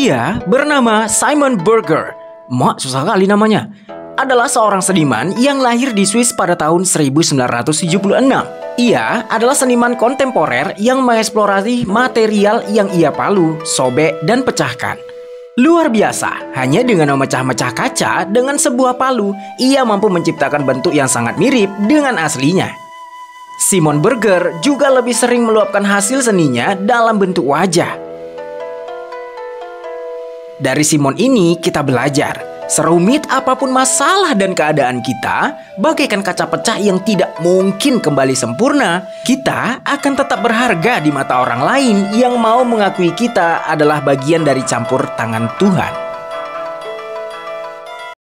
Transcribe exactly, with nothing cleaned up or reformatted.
Ia bernama Simon Berger. Mak, susah kali namanya. Adalah seorang seniman yang lahir di Swiss pada tahun seribu sembilan ratus tujuh puluh enam. Ia adalah seniman kontemporer yang mengeksplorasi material yang ia palu, sobek, dan pecahkan. Luar biasa, hanya dengan memecah-mecah kaca dengan sebuah palu, ia mampu menciptakan bentuk yang sangat mirip dengan aslinya. Simon Berger juga lebih sering meluapkan hasil seninya dalam bentuk wajah. Dari Simon ini kita belajar, serumit apapun masalah dan keadaan kita, bagaikan kaca pecah yang tidak mungkin kembali sempurna, kita akan tetap berharga di mata orang lain yang mau mengakui kita adalah bagian dari campur tangan Tuhan.